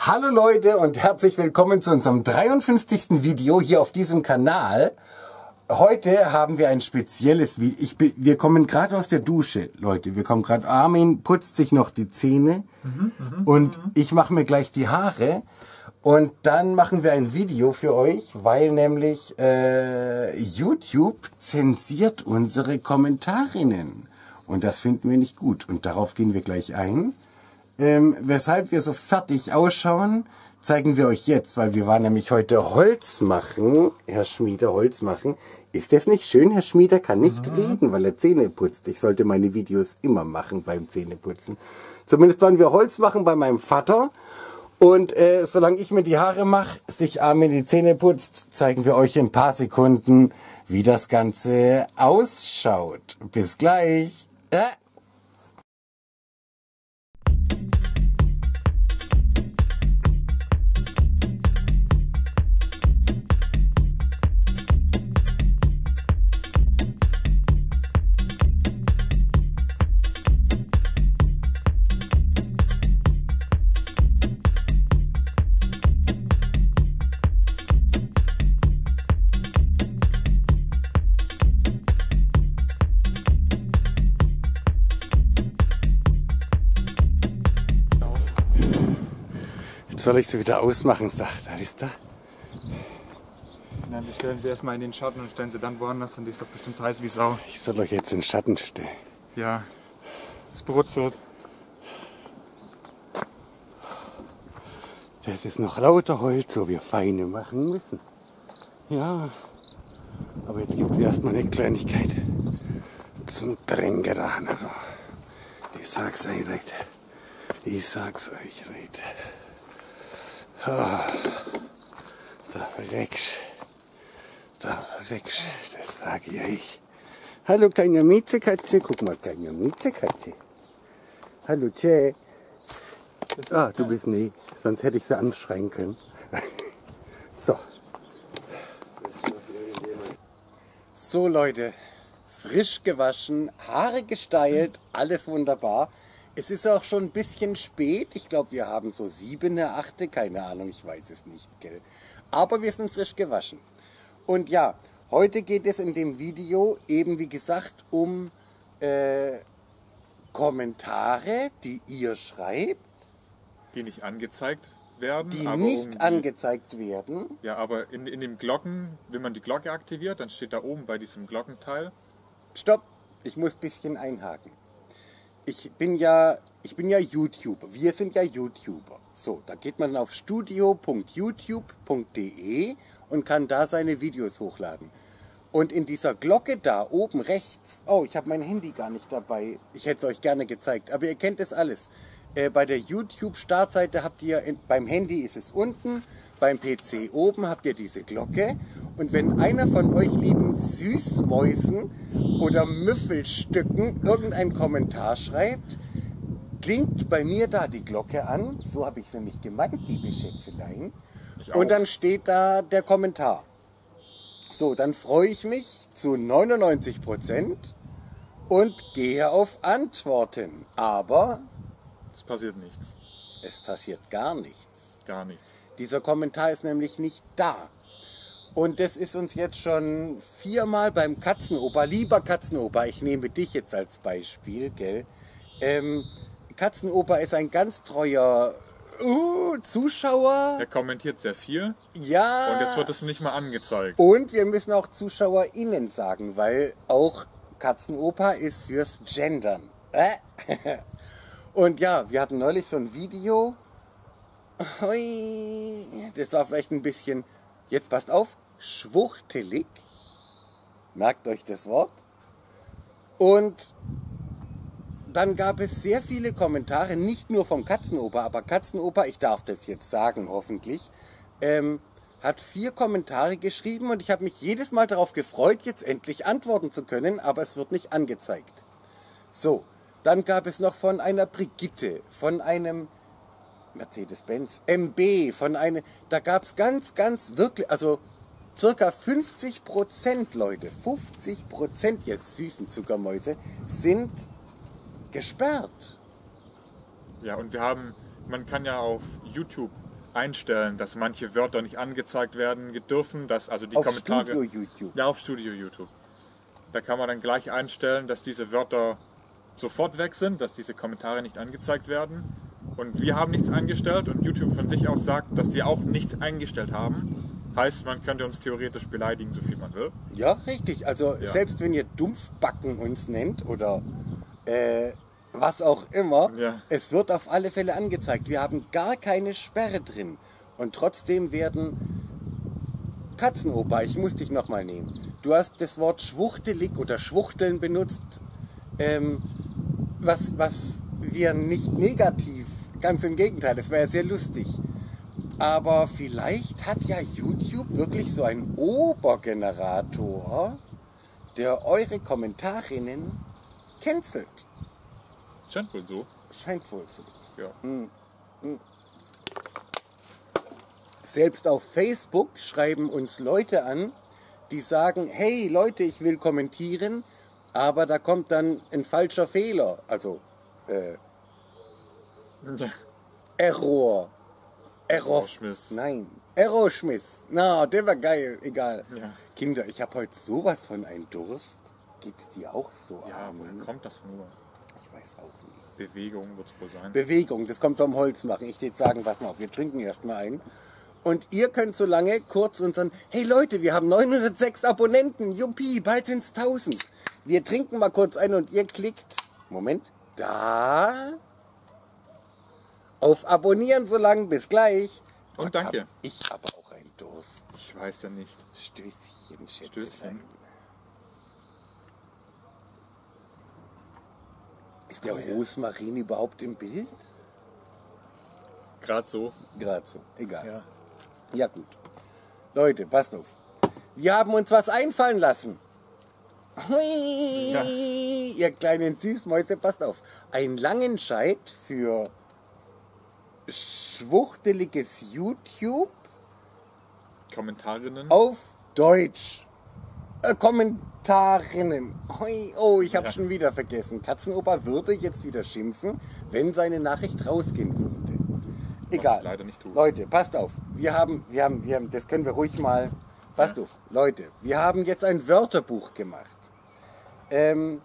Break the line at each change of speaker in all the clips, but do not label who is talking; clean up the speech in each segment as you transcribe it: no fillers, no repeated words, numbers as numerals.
Hallo Leute und herzlich willkommen zu unserem 53. Video hier auf diesem Kanal. Heute haben wir ein spezielles Video. Wir kommen gerade aus der Dusche, Leute. Wir kommen gerade. Armin putzt sich noch die Zähne und ich mache mir gleich die Haare. Und dann machen wir ein Video für euch, weil nämlich YouTube zensiert unsere Kommentarinnen. Und das finden wir nicht gut. Und darauf gehen wir gleich ein. Weshalb wir so fertig ausschauen, zeigen wir euch jetzt, weil wir waren nämlich heute Holz machen. Herr Schmieder, Holz machen. Ist das nicht schön? Herr Schmieder kann nicht reden, weil er Zähne putzt. Ich sollte meine Videos immer machen beim Zähneputzen. Zumindest waren wir Holz machen bei meinem Vater. Und solange ich mir die Haare mache, sich Armin die Zähne putzt, zeigen wir euch in ein paar Sekunden, wie das Ganze ausschaut. Bis gleich. Jetzt soll ich sie wieder ausmachen, sagt er. Ist da?
Nein, wir stellen sie erstmal in den Schatten und stellen sie dann woanders und die ist doch bestimmt heiß wie Sau.
Ich soll euch jetzt in den Schatten stellen.
Ja, es brutzelt.
Das ist noch lauter Holz, wo wir Feine machen müssen. Ja, aber jetzt gibt es erstmal eine Kleinigkeit zum Tränken. Ich sag's euch, Leute. Ich sag's euch, Leute. Da verreckst, das sage ich euch. Hallo kleine Miezekatze, guck mal, kleine Miezekatze. Hallo Tschä. Ah, du bist nie, sonst hätte ich sie anschreien können. So. So Leute, frisch gewaschen, Haare gestylt, alles wunderbar. Es ist auch schon ein bisschen spät. Ich glaube, wir haben so 7, 8, keine Ahnung, ich weiß es nicht, gell. Aber wir sind frisch gewaschen. Und ja, heute geht es in dem Video eben, wie gesagt, um Kommentare, die ihr schreibt.
Die nicht angezeigt werden.
Die
aber
nicht angezeigt werden.
Ja, aber in den Glocken, wenn man die Glocke aktiviert, dann steht da oben bei diesem Glockenteil.
Stopp, ich muss ein bisschen einhaken. Ich bin ja YouTuber. Wir sind ja YouTuber. So, da geht man auf studio.youtube.de und kann da seine Videos hochladen. Und in dieser Glocke da oben rechts, oh, ich habe mein Handy gar nicht dabei. Ich hätte es euch gerne gezeigt, aber ihr kennt es alles. Bei der YouTube-Startseite habt ihr, beim Handy ist es unten, beim PC oben habt ihr diese Glocke. Und wenn einer von euch lieben Süßmäusen oder Müffelstücken irgendein Kommentar schreibt, klingt bei mir da die Glocke an. So habe ich es nämlich gemeint, liebe Schätzelein. Und dann steht da der Kommentar. So, dann freue ich mich zu 99% und gehe auf Antworten. Aber
Es passiert nichts.
es passiert gar nichts.
Gar nichts.
Dieser Kommentar ist nämlich nicht da. Und das ist uns jetzt schon 4-mal beim Katzenopa. Lieber Katzenopa, ich nehme dich jetzt als Beispiel, gell? Katzenopa ist ein ganz treuer Zuschauer.
Er kommentiert sehr viel.
Ja.
Und jetzt wird es nicht mal angezeigt.
Und wir müssen auch ZuschauerInnen sagen, weil auch Katzenopa ist fürs Gendern. Und ja, wir hatten neulich so ein Video. Das war vielleicht ein bisschen, jetzt passt auf, schwuchtelig. Merkt euch das Wort. Und dann gab es sehr viele Kommentare, nicht nur vom Katzenopa, aber Katzenopa, ich darf das jetzt sagen, hoffentlich, hat 4 Kommentare geschrieben und ich habe mich jedes Mal darauf gefreut, jetzt endlich antworten zu können, aber es wird nicht angezeigt. So, dann gab es noch von einer Brigitte, von einem Mercedes-Benz, MB, von einem, da gab es ganz wirklich, also circa 50%, Leute, 50%, ihr süßen Zuckermäuse, sind gesperrt.
Ja, und wir haben, man kann ja auf YouTube einstellen, dass manche Wörter nicht angezeigt werden dürfen, dass also die
Auf
Kommentare...
Studio YouTube.
Ja, auf Studio YouTube. Da kann man dann gleich einstellen, dass diese Wörter sofort weg sind, dass diese Kommentare nicht angezeigt werden. Und wir haben nichts eingestellt und YouTube von sich aus sagt, dass die auch nichts eingestellt haben. Heißt, man könnte uns theoretisch beleidigen, so viel man will.
Ja, richtig. Also
Ja.
selbst wenn ihr Dumpfbacken uns nennt oder was auch immer,
Ja.
es wird auf alle Fälle angezeigt. Wir haben gar keine Sperre drin. Und trotzdem werden Katzenoper, ich muss dich nochmal nehmen. Du hast das Wort schwuchtelig oder schwuchteln benutzt, was wir nicht negativ, ganz im Gegenteil, das wäre ja sehr lustig. Aber vielleicht hat ja YouTube wirklich so einen Obergenerator, der eure Kommentarinnen cancelt.
Scheint wohl so.
Scheint wohl so.
Ja.
Selbst auf Facebook schreiben uns Leute an, die sagen, hey Leute, ich will kommentieren, aber da kommt dann ein falscher Fehler. Also Error.
Errorschmiss.
Nein. Errorschmiss. Na, der war geil. Egal.
Ja.
Kinder, ich habe heute sowas von einem Durst. Geht's dir auch so?
Ja,
Armin?
woher kommt das nur?
Ich weiß auch nicht.
Bewegung wird es wohl sein.
Bewegung, das kommt vom Holzmachen. Ich würde sagen, pass mal auf, wir trinken erstmal ein. Und ihr könnt so lange kurz unseren, hey Leute, wir haben 906 Abonnenten, juppie, bald sind's 1000. Wir trinken mal kurz ein und ihr klickt, Moment, da, auf Abonnieren so lang, bis gleich.
Und
Gott,
danke.
Ich habe auch einen Durst.
Ich weiß ja nicht.
Stößchen, Schätzchen.
Stößchen.
Ist der Rosmarin überhaupt im Bild?
Gerade so.
Gerade so, egal.
Ja.
Ja gut. Leute, passt auf. Wir haben uns was einfallen lassen. Hui,
Ja.
ihr kleinen Süßmäuse, passt auf. Ein Langenscheid für schwuchteliges YouTube
Kommentarinnen.
auf Deutsch. Kommentarinnen. Hui, oh, ich habe
Ja.
schon wieder vergessen. Katzenoper würde jetzt wieder schimpfen, wenn seine Nachricht rausgehen würde. Egal.
ich leider nicht tue.
Leute, passt auf. Wir haben, das können wir ruhig mal. Passt auf. Leute, wir haben jetzt ein Wörterbuch gemacht. Wenn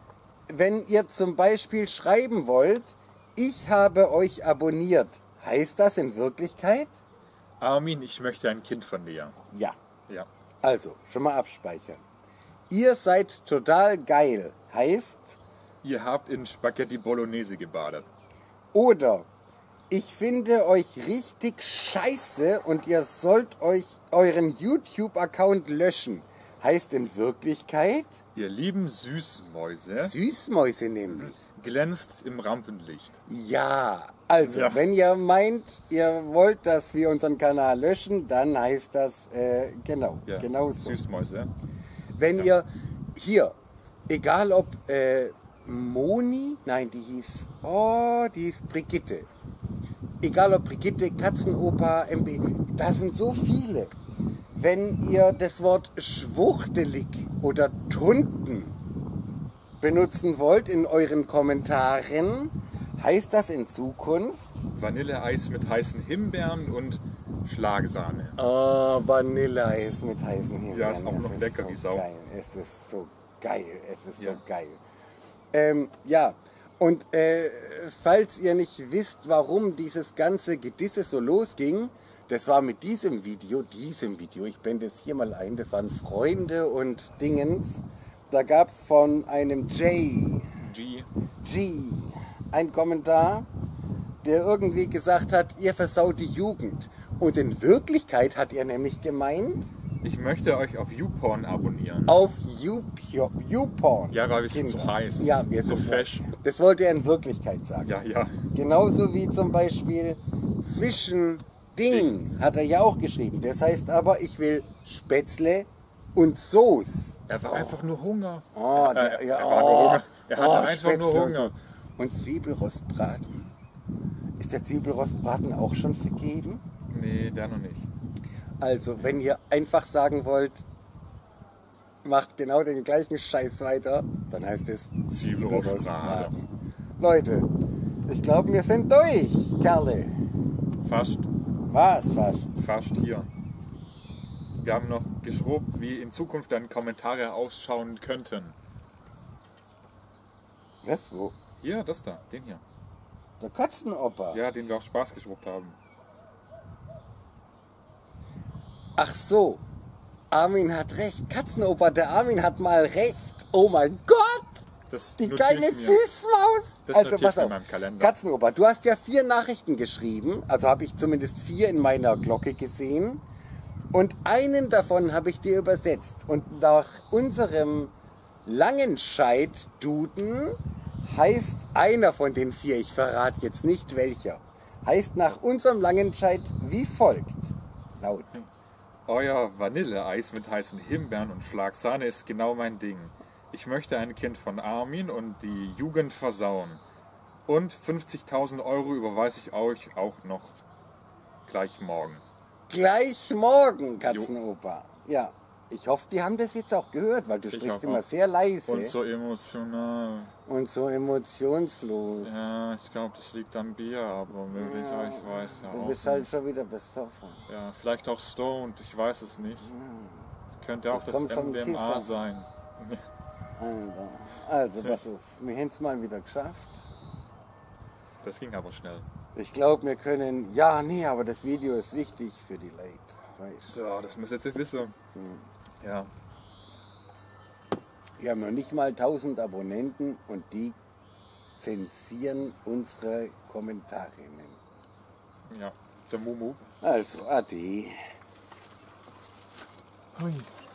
ihr zum Beispiel schreiben wollt, ich habe euch abonniert, heißt das in Wirklichkeit?
Armin, ich möchte ein Kind von dir.
Ja.
Ja.
Also, schon mal abspeichern. Ihr seid total geil, heißt,
Ihr habt in Spaghetti Bolognese gebadet.
oder ich finde euch richtig scheiße und ihr sollt euch euren YouTube-Account löschen. Heißt in Wirklichkeit
Ihr lieben Süßmäuse
Süßmäuse nämlich.
glänzt im Rampenlicht.
Ja, also
Ja.
wenn ihr meint, ihr wollt, dass wir unseren Kanal löschen, dann heißt das genau,
Ja.
genau so.
Süßmäuse.
Wenn ihr hier, egal ob Moni, nein, die hieß Brigitte. Egal ob Brigitte, Katzenoper, MB, da sind so viele. Wenn ihr das Wort schwuchtelig oder tunten benutzen wollt in euren Kommentaren, heißt das in Zukunft
Vanilleeis mit heißen Himbeeren und Schlagsahne.
Vanilleeis mit heißen Himbeeren.
Ja, ist auch
Es
noch lecker
so
wie Sau.
Geil. Es ist so geil. Es ist
Ja.
so geil. Ja, und falls ihr nicht wisst, warum dieses ganze Gedisse so losging, das war mit diesem Video, ich blende es hier mal ein, das waren Freunde und Dingens. Da gab es von einem
G.
einen Kommentar, der irgendwie gesagt hat, ihr versaut die Jugend. Und in Wirklichkeit hat er nämlich gemeint,
Ich möchte euch auf YouPorn abonnieren.
auf YouPorn.
Ja, weil wir sind so
Kinder.
heiß.
Ja, wir
So
sind
fesch.
Das wollte er in Wirklichkeit sagen.
Ja, ja.
Genauso wie zum Beispiel Zwischending hat er ja auch geschrieben. Das heißt aber, ich will Spätzle und Soße.
Er war einfach nur Hunger.
Oh,
Er war nur Hunger. Er hatte einfach
Spätzle
nur
und
Hunger.
Soße. Und Zwiebelrostbraten. Ist der Zwiebelrostbraten auch schon vergeben?
Nee, der noch nicht.
Also, wenn ihr einfach sagen wollt, macht genau den gleichen Scheiß weiter, dann heißt es Zwiebelrostbraten. Leute, ich glaube, wir sind durch, Kerle.
Fast.
Was, fast?
Fast hier. Wir haben noch geschrubbt, wie in Zukunft dann Kommentare ausschauen könnten.
Was, wo?
Hier, das da, den hier.
Der Katzenoper.
Ja, den wir auch Spaß geschrubbt haben.
Ach so. Armin hat recht. Katzenoper, der Armin hat mal recht. Oh mein Gott!
Das
Die
notiere
kleine
ich mir.
Süßmaus!
Das
Also
notiere ich
pass
mir in
auf.
meinem Kalender.
Katzenoper, du hast ja 4 Nachrichten geschrieben. Also habe ich zumindest 4 in meiner Glocke gesehen. Und einen davon habe ich dir übersetzt. Und nach unserem Langenscheid-Duden heißt einer von den 4, ich verrate jetzt nicht welcher, heißt nach unserem Langenscheid wie folgt. Laut.
Euer Vanilleeis mit heißen Himbeeren und Schlagsahne ist genau mein Ding. Ich möchte ein Kind von Armin und die Jugend versauen. Und 50.000 Euro überweise ich euch auch noch gleich morgen.
Gleich morgen, Katzenoper. Ja, ich hoffe, die haben das jetzt auch gehört, weil du sprichst
hoffe
immer
auch.
sehr leise
Und so emotional.
und so emotionslos.
Ja, ich glaube, das liegt am Bier, aber möglich, ich weiß ja
Du
auch
bist
nicht.
halt schon wieder besoffen.
Ja, vielleicht auch stoned, ich weiß es nicht. Könnte auch
Das
das
kommt vom
MDMA
Kiffer.
sein.
Alter. Also, pass auf, wir haben es mal wieder geschafft.
Das ging aber schnell.
Ich glaube, wir können. Ja, nee, aber das Video ist wichtig für die Leute. Weißt?
Ja, das muss jetzt nicht wissen. Ja,
Wir haben noch nicht mal 1000 Abonnenten und die zensieren unsere Kommentarinnen.
ja. Der Mumu.
Also, ade.
Hui.